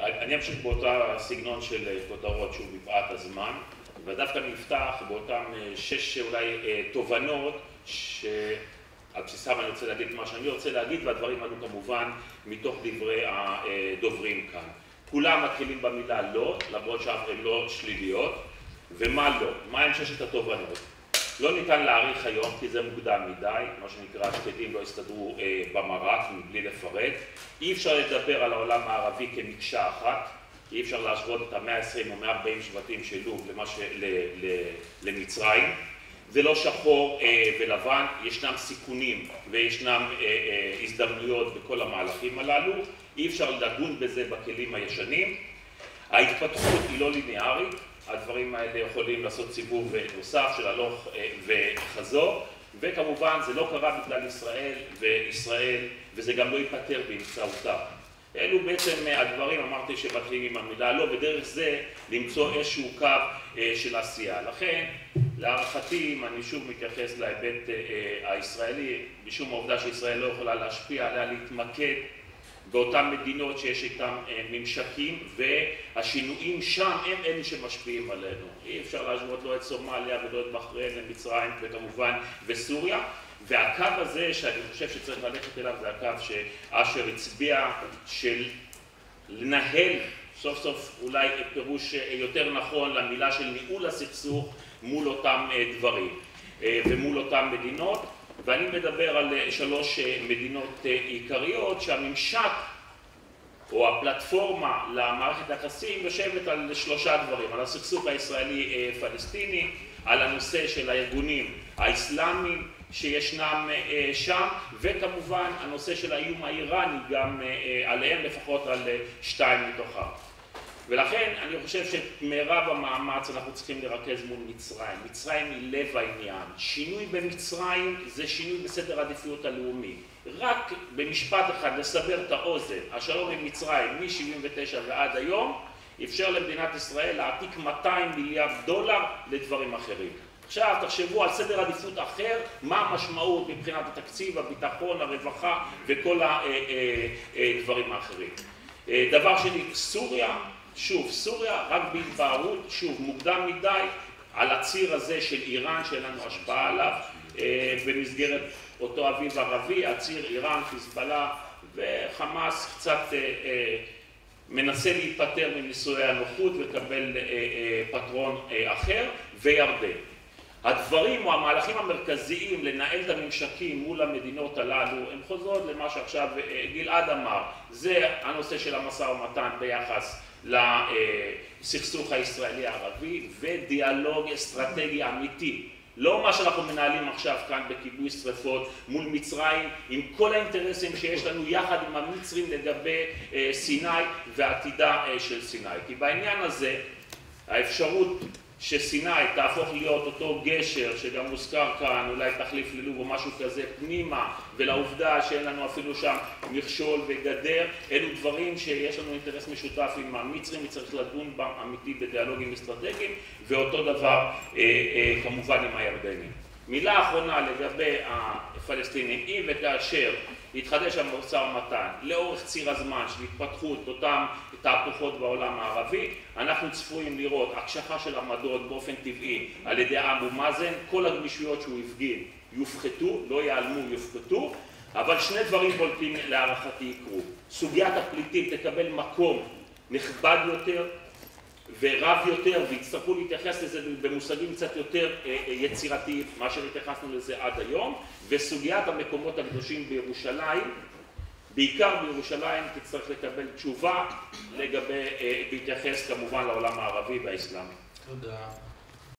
אני אמשיך באותה סגנון של כותרות, שוב, מפאת הזמן, ודווקא נפתח באותם 6 אולי תובנות שעל בסיסם אני רוצה להגיד מה שאני רוצה להגיד, והדברים האלו כמובן מתוך דברי הדוברים כאן. כולם מתחילים במילה לא, למרות שהן לא שליליות, ומה לא? מה הם 6 התובנות? לא ניתן להעריך היום כי זה מוקדם מדי, מה שנקרא שקדים לא הסתדרו במרק מבלי לפרט. אי אפשר לדבר על העולם הערבי כמקשה אחת, אי אפשר להשוות את ה-120 או 140 שבטים של לוב למצרים. זה לא שחור ולבן, ישנם סיכונים וישנם הזדמנויות בכל המהלכים הללו. אי אפשר לדון בזה בכלים הישנים. ההתפתחות היא לא ליניארית. הדברים האלה יכולים לעשות סיבוב נוסף של הלוך וחזור, וכמובן זה לא קרה בגלל ישראל, וזה גם לא ייפטר באמצעותה. אלו בעצם הדברים, אמרתי שמתחילים עם המילה לא, ודרך זה למצוא איזשהו קו של עשייה. לכן, להערכתי, אם אני שוב מתייחס להיבט הישראלי, משום העובדה שישראל לא יכולה להשפיע עליה, להתמקד באותן מדינות שיש איתן ממשקים, והשינויים שם הם אלה שמשפיעים עלינו. אי אפשר להשוות לא את סומליה ולא את בחריין למצרים וכמובן וסוריה. והקו הזה שאני חושב שצריך ללכת אליו זה הקו שאשר הצביע של לנהל סוף סוף אולי פירוש יותר נכון למילה של ניהול הסכסוך מול אותם דברים ומול אותם מדינות. ואני מדבר על 3 מדינות עיקריות שהממשק או הפלטפורמה למערכת היחסים יושבת על 3 דברים, על הסכסוך הישראלי-פלסטיני, על הנושא של הארגונים האסלאמיים שישנם שם, וכמובן הנושא של האיום האיראני גם עליהם, לפחות על 2 מתוכם. ולכן אני חושב שמרב המאמץ אנחנו צריכים לרכז מול מצרים. מצרים היא לב העניין. שינוי במצרים זה שינוי בסדר העדיפויות הלאומי. רק במשפט אחד לסבר את האוזן, השלום עם מצרים מ-79 ועד היום, אפשר למדינת ישראל להעתיק 200 מיליארד דולר לדברים אחרים. עכשיו תחשבו על סדר עדיפות אחר, מה המשמעות מבחינת התקציב, הביטחון, הרווחה וכל הדברים האחרים. דבר שני, סוריה. שוב, סוריה רק בהתבהרות, שוב, מוקדם מדי על הציר הזה של איראן שאין לנו השפעה עליו במסגרת אותו אביב ערבי, הציר איראן, חיזבאללה וחמאס קצת מנסה להיפטר מנישואי הנוחות ולקבל פטרון אחר, וירדן. הדברים או המהלכים המרכזיים לנהל את הממשקים מול המדינות הללו הם חוזרות למה שעכשיו גלעד אמר, זה הנושא של המשא ומתן ביחס לסכסוך הישראלי-ערבי ודיאלוג אסטרטגי אמיתי. לא מה שאנחנו מנהלים עכשיו כאן בכיבוי שרפות מול מצרים עם כל האינטרסים שיש לנו יחד עם המצרים לגבי סיני ועתידה של סיני. כי בעניין הזה האפשרות שסיני תהפוך להיות אותו גשר שגם מוזכר כאן, אולי תחליף ללוב או משהו כזה פנימה, ולעובדה שאין לנו אפילו שם מכשול וגדר, אלו דברים שיש לנו אינטרס משותף עם המצרים וצריך לדון בם אמיתי בדיאלוגים אסטרטגיים, ואותו דבר כמובן עם הירדנים. מילה אחרונה לגבי הפלסטינים, אם וכאשר יתחדש המשא ומתן לאורך ציר הזמן של התפתחות אותם תהפוכות בעולם הערבי, אנחנו צפויים לראות הקשחה של עמדות באופן טבעי על ידי אבו מאזן, כל הגמישויות שהוא הפגין יופחתו, לא ייעלמו, יופחתו, אבל 2 דברים בולטים להערכתי יקרו. סוגיית הפליטים תקבל מקום נכבד יותר ורב יותר, והצטרכו להתייחס לזה במושגים קצת יותר יצירתיים, מה שהתייחסנו לזה עד היום, וסוגיית המקומות הקדושים בירושלים, בעיקר בירושלים, תצטרך לקבל תשובה לגבי, להתייחס כמובן לעולם הערבי והאסלאמי. תודה.